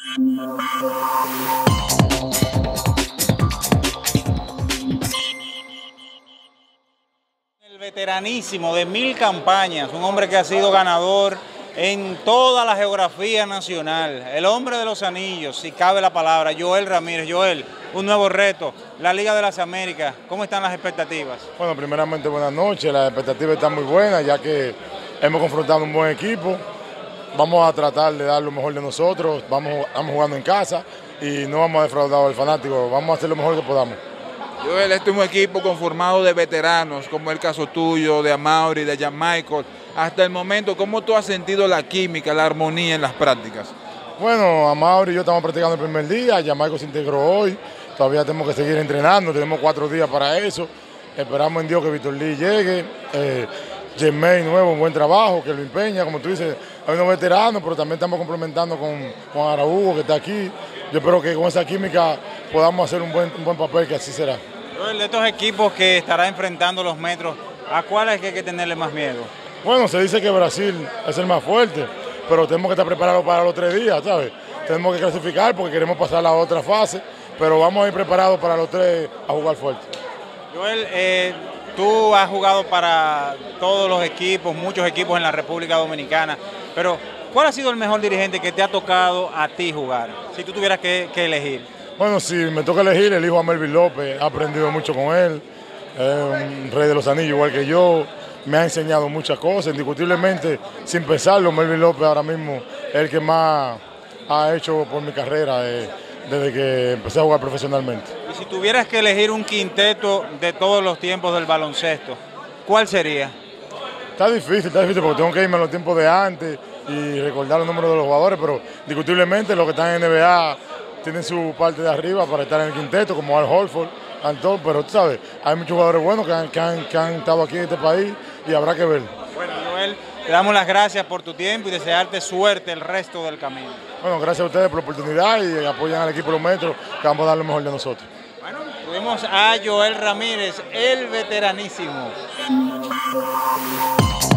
El veteranísimo de 1000 campañas, un hombre que ha sido ganador en toda la geografía nacional, el hombre de los anillos, si cabe la palabra, Joel Ramírez. Joel, un nuevo reto, la Liga de las Américas, ¿cómo están las expectativas? Bueno, primeramente buenas noches, las expectativas están muy buenas ya que hemos confrontado un buen equipo, vamos a tratar de dar lo mejor de nosotros, estamos jugando en casa y no vamos a defraudar al fanático, vamos a hacer lo mejor que podamos. Joel, este es un equipo conformado de veteranos, como el caso tuyo, de Amaury, de Jan Michael. Hasta el momento, ¿cómo tú has sentido la química, la armonía en las prácticas? Bueno, Amaury y yo estamos practicando el primer día, Jan Michael se integró hoy, todavía tenemos que seguir entrenando, tenemos 4 días para eso. Esperamos en Dios que Víctor Lee llegue, Jermaine nuevo, un buen trabajo, que lo empeña, como tú dices, hay unos veteranos, pero también estamos complementando con Araújo, que está aquí. Yo espero que con esa química podamos hacer un buen papel, que así será. Joel, de estos equipos que estará enfrentando los Metros, ¿a cuál es que hay que tenerle más miedo? Bueno, se dice que Brasil es el más fuerte, pero tenemos que estar preparados para los 3 días, ¿sabes? Tenemos que clasificar porque queremos pasar a la otra fase, pero vamos a ir preparados para los 3 a jugar fuerte. Joel, tú has jugado para todos los equipos, muchos equipos en la República Dominicana, pero ¿cuál ha sido el mejor dirigente que te ha tocado a ti jugar, si tú tuvieras que elegir? Bueno, si me toca elegir, elijo a Melvin López, he aprendido mucho con él, es un rey de los anillos igual que yo, me ha enseñado muchas cosas, indiscutiblemente, sin pensarlo, Melvin López ahora mismo es el que más ha hecho por mi carrera desde que empecé a jugar profesionalmente. Y si tuvieras que elegir un quinteto de todos los tiempos del baloncesto, ¿cuál sería? Está difícil porque tengo que irme a los tiempos de antes y recordar los números de los jugadores, pero indiscutiblemente los que están en NBA tienen su parte de arriba para estar en el quinteto, como Al Horford, Antón, pero tú sabes, hay muchos jugadores buenos que han estado aquí en este país y habrá que ver. Bueno, Joel, te damos las gracias por tu tiempo y desearte suerte el resto del camino. Bueno, gracias a ustedes por la oportunidad y apoyan al equipo de los Metros, que vamos a dar lo mejor de nosotros. Bueno, tuvimos a Joel Ramírez, el veteranísimo.